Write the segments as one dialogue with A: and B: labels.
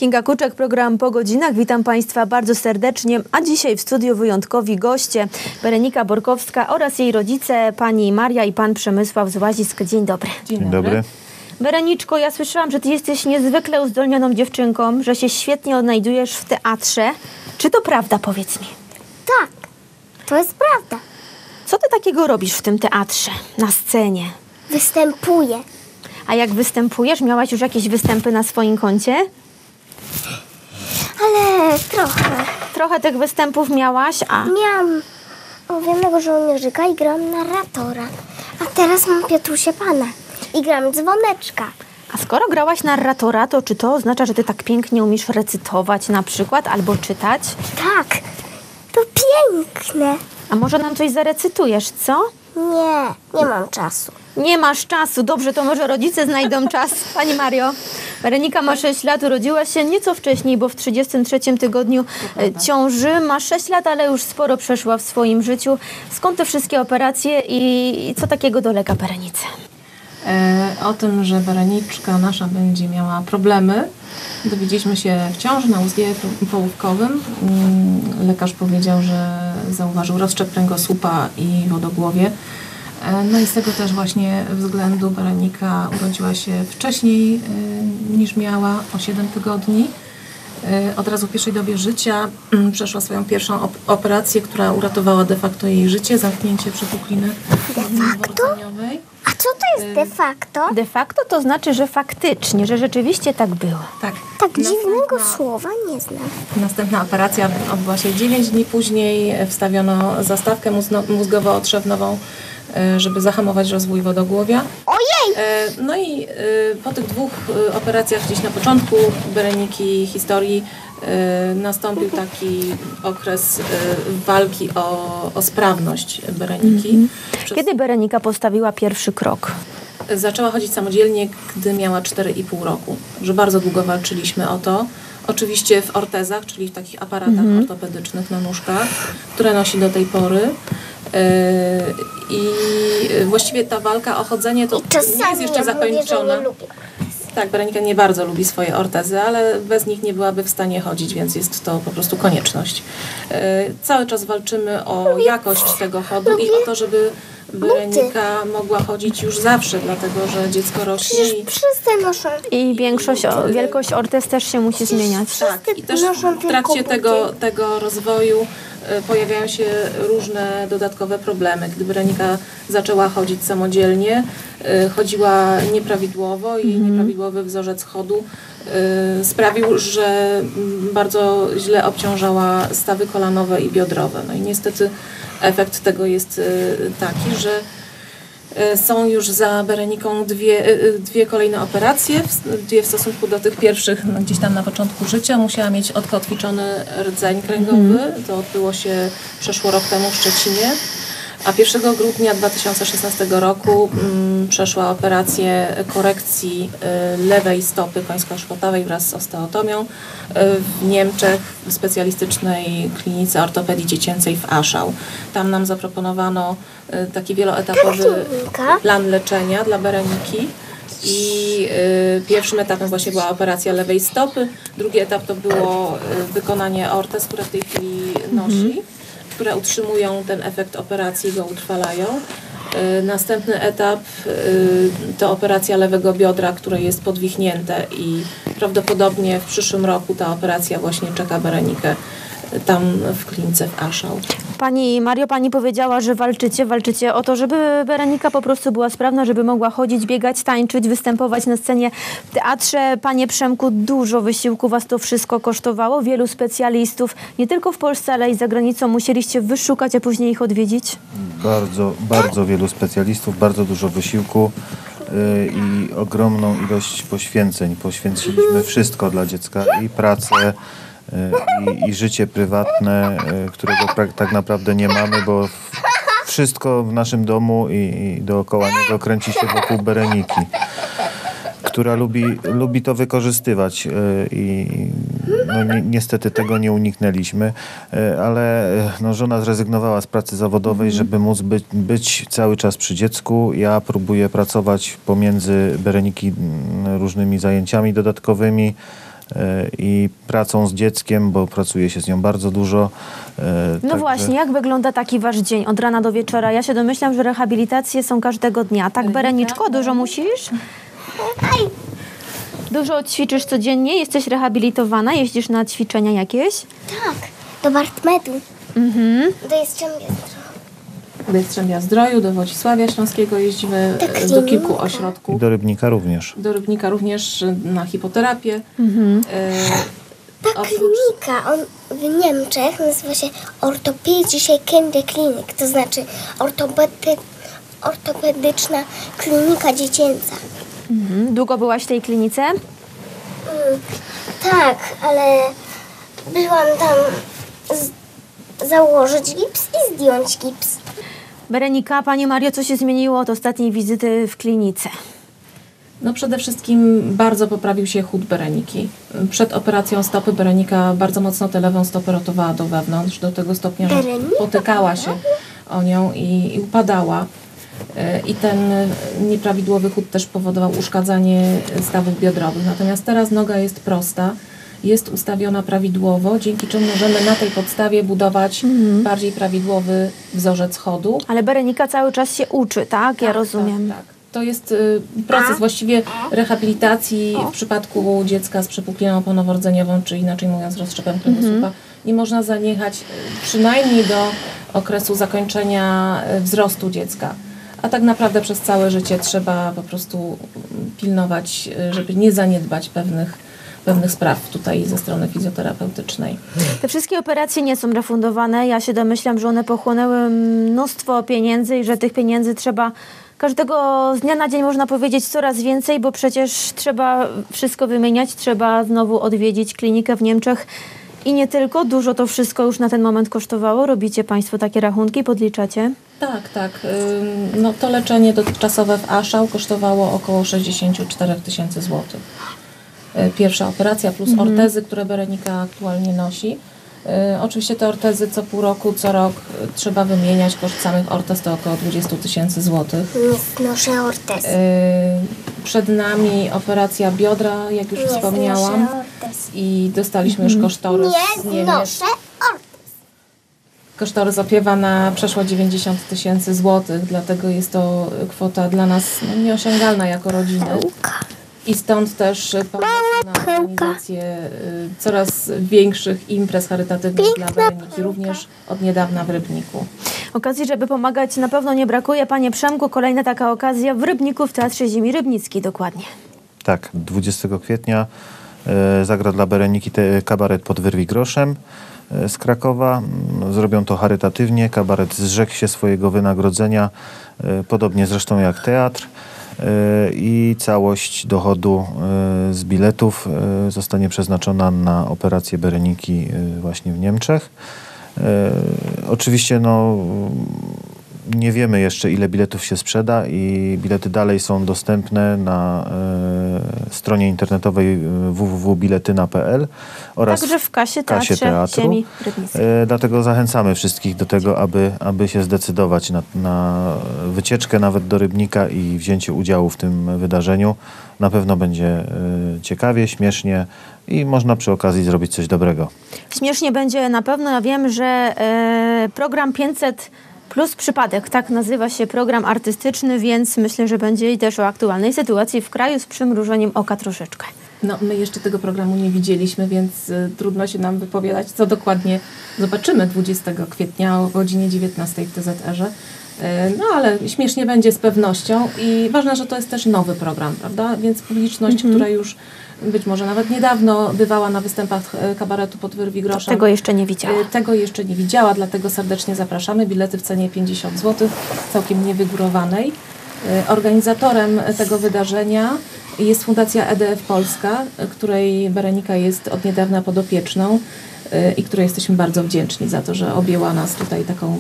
A: Kinga Kuczek, program Po godzinach. Witam Państwa bardzo serdecznie, a dzisiaj w studiu wyjątkowi goście Berenika Borkowska oraz jej rodzice, pani Maria i pan Przemysław z Łazisk. Dzień dobry.
B: Dzień dobry.
A: Bereniczko, ja słyszałam, że ty jesteś niezwykle uzdolnioną dziewczynką, że się świetnie odnajdujesz w teatrze. Czy to prawda, powiedz mi?
C: Tak, to jest prawda.
A: Co ty takiego robisz w tym teatrze, na scenie?
C: Występuję.
A: A jak występujesz, miałaś już jakieś występy na swoim koncie?
C: Ale trochę.
A: Trochę tych występów miałaś, a...
C: Miałam Owianego Żołnierzyka i grałam narratora. A teraz mam Piotrusie Pana i gram Dzwoneczka.
A: A skoro grałaś narratora, to czy to oznacza, że ty tak pięknie umiesz recytować na przykład albo czytać?
C: Tak, to piękne.
A: A może nam coś zarecytujesz, co?
C: Nie mam czasu.
A: Nie masz czasu. Dobrze, to może rodzice znajdą czas. Pani Mario, Berenika ma 6 lat, urodziła się nieco wcześniej, bo w 33 tygodniu ciąży. Ma 6 lat, ale już sporo przeszła w swoim życiu. Skąd te wszystkie operacje i co takiego dolega Berenice?
B: O tym, że Bereniczka nasza będzie miała problemy, dowiedzieliśmy się w ciąży na USG połówkowym. Lekarz powiedział, że zauważył rozszczep kręgosłupa i wodogłowie. No i z tego też właśnie względu Berenika urodziła się wcześniej niż miała, o 7 tygodni. Od razu w pierwszej dobie życia przeszła swoją pierwszą operację, która uratowała de facto jej życie, zamknięcie przepukliny wątrobowej.
C: A co to jest de facto?
A: De facto to znaczy, że faktycznie, że rzeczywiście tak było.
B: Tak.
C: Tak dziwnego słowa nie znam.
B: Następna operacja odbyła się 9 dni później. Wstawiono zastawkę mózgowo-otrzewnową, żeby zahamować rozwój wodogłowia.
C: Ojej!
B: No i po tych 2 operacjach gdzieś na początku Bereniki historii nastąpił taki okres walki o sprawność Bereniki.
A: Kiedy Berenika postawiła pierwszy krok?
B: Zaczęła chodzić samodzielnie, gdy miała 4,5 roku. Że bardzo długo walczyliśmy o to. Oczywiście w ortezach, czyli w takich aparatach ortopedycznych na nóżkach, które nosi do tej pory. I właściwie ta walka o chodzenie to nie jest jeszcze zakończona. Tak, Berenika nie bardzo lubi swoje ortezy, ale bez nich nie byłaby w stanie chodzić, więc jest to po prostu konieczność. Cały czas walczymy o jakość tego chodu i o to, żeby Berenika mogła chodzić już zawsze, dlatego że dziecko rośnie
C: Wszyscy noszą.
A: I wielkość ortez też się musi zmieniać.
B: Tak, i też w trakcie tego rozwoju pojawiają się różne dodatkowe problemy. Gdy Berenika zaczęła chodzić samodzielnie, chodziła nieprawidłowo i nieprawidłowy wzorzec chodu sprawił, że bardzo źle obciążała stawy kolanowe i biodrowe. No i niestety efekt tego jest taki, że są już za Bereniką dwie kolejne operacje, w stosunku do tych pierwszych gdzieś tam na początku życia. Musiała mieć odkotwiczony rdzeń kręgowy. To odbyło się przeszło rok temu w Szczecinie. A 1 grudnia 2016 roku przeszła operację korekcji lewej stopy końsko-szpotawej wraz z osteotomią w Niemczech w specjalistycznej klinice ortopedii dziecięcej w Aschau. Tam nam zaproponowano taki wieloetapowy plan leczenia dla Bereniki. I pierwszym etapem właśnie była operacja lewej stopy. Drugi etap to było wykonanie ortez, które w tej chwili nosi, które utrzymują ten efekt operacji i go utrwalają. Następny etap to operacja lewego biodra, które jest podwichnięte i prawdopodobnie w przyszłym roku ta operacja właśnie czeka Berenikę tam w klinice w Aschau.
A: Pani Mario, pani powiedziała, że walczycie o to, żeby Berenika po prostu była sprawna, żeby mogła chodzić, biegać, tańczyć, występować na scenie w teatrze. Panie Przemku, dużo wysiłku was to wszystko kosztowało. Wielu specjalistów, nie tylko w Polsce, ale i za granicą musieliście wyszukać, a później ich odwiedzić?
D: Bardzo wielu specjalistów, bardzo dużo wysiłku i ogromną ilość poświęceń. Poświęciliśmy wszystko dla dziecka i pracę, i życie prywatne, którego tak naprawdę nie mamy, bo wszystko w naszym domu i dookoła niego kręci się wokół Bereniki, która lubi to wykorzystywać i no, niestety tego nie uniknęliśmy, ale no, żona zrezygnowała z pracy zawodowej, żeby móc być cały czas przy dziecku. Ja próbuję pracować pomiędzy Bereniki różnymi zajęciami dodatkowymi, i pracą z dzieckiem, bo pracuje się z nią bardzo dużo.
A: No
D: Także
A: właśnie, jak wygląda taki wasz dzień od rana do wieczora? Ja się domyślam, że rehabilitacje są każdego dnia. Tak, Bereniczko? Dużo musisz? Dużo ćwiczysz codziennie? Jesteś rehabilitowana? Jeździsz na ćwiczenia jakieś?
C: Tak, do Bartmetu. Do Jastrzębia-Zdroju.
B: Do Jastrzębia-Zdroju, do Wodzisławia Śląskiego jeździmy, do kilku
D: i
B: ośrodków.
D: do Rybnika również.
B: Do Rybnika również na hipoterapię.
C: Ta klinika w Niemczech nazywa się Orthopädische Kinderklinik, to znaczy ortopedyczna klinika dziecięca.
A: Długo byłaś w tej klinice?
C: Tak, ale byłam tam założyć gips i zdjąć gips.
A: Berenika, Pani Mario, co się zmieniło od ostatniej wizyty w klinice?
B: No przede wszystkim bardzo poprawił się chód Bereniki. Przed operacją stopy Berenika bardzo mocno tę lewą stopę rotowała do wewnątrz, do tego stopnia, że potykała się o nią i upadała. I ten nieprawidłowy chód też powodował uszkadzanie stawów biodrowych. Natomiast teraz noga jest prosta, jest ustawiona prawidłowo, dzięki czemu możemy na tej podstawie budować bardziej prawidłowy wzorzec chodu.
A: Ale Berenika cały czas się uczy, tak? Ja rozumiem.
B: Tak. To jest proces właściwie rehabilitacji w przypadku dziecka z przepukliną oponową-rdzeniową, czy inaczej mówiąc rozszczepem kręgosłupa. Nie można zaniechać przynajmniej do okresu zakończenia wzrostu dziecka. A tak naprawdę przez całe życie trzeba po prostu pilnować, żeby nie zaniedbać pewnych spraw tutaj ze strony fizjoterapeutycznej.
A: Te wszystkie operacje nie są refundowane. Ja się domyślam, że one pochłonęły mnóstwo pieniędzy i że tych pieniędzy trzeba każdego z dnia na dzień, można powiedzieć, coraz więcej, bo przecież trzeba wszystko wymieniać, trzeba znowu odwiedzić klinikę w Niemczech i nie tylko. Dużo to wszystko już na ten moment kosztowało. Robicie Państwo takie rachunki, podliczacie?
B: Tak. No, to leczenie dotychczasowe w Aschau kosztowało około 64 000 złotych. Pierwsza operacja plus ortezy, które Berenika aktualnie nosi. Oczywiście te ortezy co pół roku, co rok trzeba wymieniać. Koszt samych ortez to około 20 000 złotych.
C: Nie znoszę ortez.
B: Przed nami operacja biodra, jak już wspomniałam. I dostaliśmy już kosztorys z
C: Nie
B: Niemiec.
C: znoszę ortez.
B: Kosztorys opiewa na przeszło 90 000 złotych, dlatego jest to kwota dla nas nieosiągalna jako rodziny. I stąd też pomysł na organizację coraz większych imprez charytatywnych dla Bereniki, również od niedawna w Rybniku.
A: Okazji, żeby pomagać, na pewno nie brakuje. Panie Przemku, kolejna taka okazja w Rybniku, w Teatrze Ziemi Rybnickiej, dokładnie.
D: Tak, 20 kwietnia zagra dla Bereniki kabaret pod Wyrwi groszem z Krakowa. Zrobią to charytatywnie. Kabaret zrzekł się swojego wynagrodzenia, podobnie zresztą jak teatr. I całość dochodu z biletów zostanie przeznaczona na operację Bereniki właśnie w Niemczech. Oczywiście nie wiemy jeszcze, ile biletów się sprzeda i bilety dalej są dostępne na stronie internetowej www.biletyna.pl oraz
A: Także w kasie Teatru Ziemi Rybnickiej.
D: Dlatego zachęcamy wszystkich do tego, aby się zdecydować na wycieczkę nawet do Rybnika i wzięcie udziału w tym wydarzeniu. Na pewno będzie ciekawie, śmiesznie i można przy okazji zrobić coś dobrego.
A: Śmiesznie będzie na pewno. Ja wiem, że program 500 plus przypadek, tak nazywa się program artystyczny, więc myślę, że będzie i też o aktualnej sytuacji w kraju z przymrużeniem oka troszeczkę.
B: No, my jeszcze tego programu nie widzieliśmy, więc trudno się nam wypowiadać, co dokładnie zobaczymy 20 kwietnia o godzinie 19 w TZR-ze. No, ale śmiesznie będzie z pewnością i ważne, że to jest też nowy program, prawda? Więc publiczność, która już być może nawet niedawno bywała na występach kabaretu pod Wyrwi groszem.
A: Tego jeszcze nie widziała.
B: Tego jeszcze nie widziała, dlatego serdecznie zapraszamy. Bilety w cenie 50 zł, całkiem niewygórowanej. Organizatorem tego wydarzenia jest Fundacja EDF Polska, której Berenika jest od niedawna podopieczną i której jesteśmy bardzo wdzięczni za to, że objęła nas tutaj taką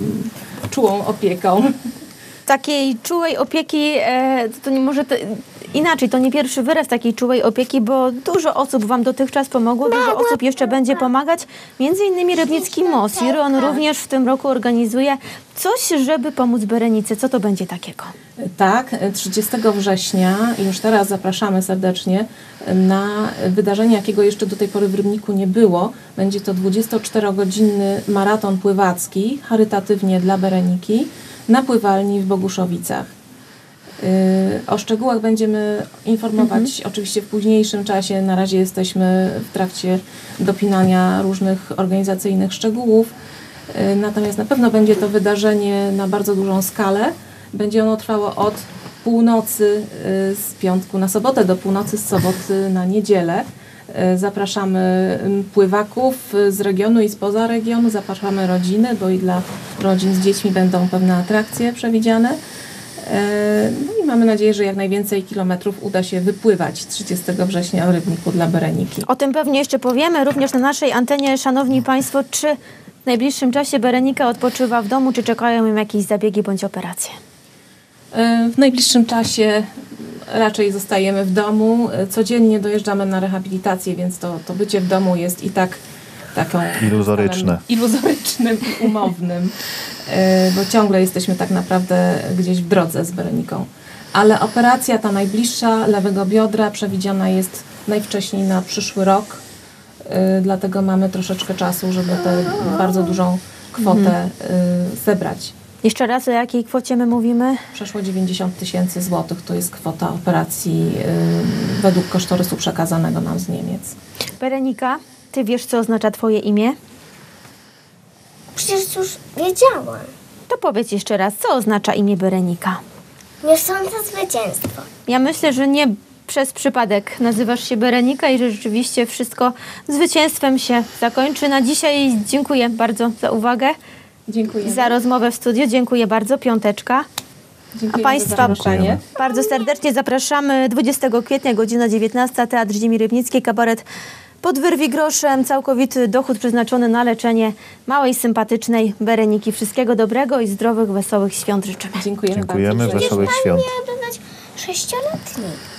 B: czułą opieką.
A: Takiej czułej opieki, to nie może inaczej, to nie pierwszy wyraz takiej czułej opieki, bo dużo osób wam dotychczas pomogło, dużo osób jeszcze będzie pomagać. Między innymi Rybnicki Mosir, on również w tym roku organizuje coś, żeby pomóc Berenice. Co to będzie takiego?
B: Tak, 30 września, już teraz zapraszamy serdecznie na wydarzenie, jakiego jeszcze do tej pory w Rybniku nie było. Będzie to 24-godzinny maraton pływacki, charytatywnie dla Bereniki, na pływalni w Boguszowicach. O szczegółach będziemy informować oczywiście w późniejszym czasie. Na razie jesteśmy w trakcie dopinania różnych organizacyjnych szczegółów. Natomiast na pewno będzie to wydarzenie na bardzo dużą skalę. Będzie ono trwało od północy z piątku na sobotę do północy z soboty na niedzielę. Zapraszamy pływaków z regionu i spoza regionu, zapraszamy rodziny, bo i dla rodzin z dziećmi będą pewne atrakcje przewidziane. No i mamy nadzieję, że jak najwięcej kilometrów uda się wypływać 30 września w Rybniku dla Bereniki.
A: O tym pewnie jeszcze powiemy również na naszej antenie. Szanowni Państwo, czy w najbliższym czasie Berenika odpoczywa w domu, czy czekają ją jakieś zabiegi bądź operacje?
B: W najbliższym czasie raczej zostajemy w domu. Codziennie dojeżdżamy na rehabilitację, więc to bycie w domu jest i tak taką iluzorycznym i umownym, bo ciągle jesteśmy tak naprawdę gdzieś w drodze z Bereniką. Ale operacja ta najbliższa lewego biodra przewidziana jest najwcześniej na przyszły rok, dlatego mamy troszeczkę czasu, żeby tę bardzo dużą kwotę zebrać.
A: Jeszcze raz, o jakiej kwocie my mówimy?
B: Przeszło 90 000 złotych to jest kwota operacji według kosztorysu przekazanego nam z Niemiec.
A: Berenika, ty wiesz, co oznacza twoje imię?
C: Przecież już wiedziałam.
A: To powiedz jeszcze raz, co oznacza imię Berenika?
C: Niosąca zwycięstwo.
A: Ja myślę, że nie przez przypadek nazywasz się Berenika i że rzeczywiście wszystko zwycięstwem się zakończy. Na dzisiaj dziękuję bardzo za uwagę.
B: Dziękuję.
A: Za rozmowę w studiu. Dziękuję bardzo. Piąteczka.
B: Dziękuję
A: A Państwa
B: zaproszenie.
A: bardzo serdecznie zapraszamy 20 kwietnia, godzina 19, Teatr Ziemi Rybnickiej, kabaret Pod wyrwi groszem, całkowity dochód przeznaczony na leczenie małej, sympatycznej Bereniki. Wszystkiego dobrego i zdrowych, wesołych świąt życzymy.
B: Dziękujemy
D: Dziękujemy,
B: bardzo.
D: wesołych świąt.
C: Miała dodać 6-letni.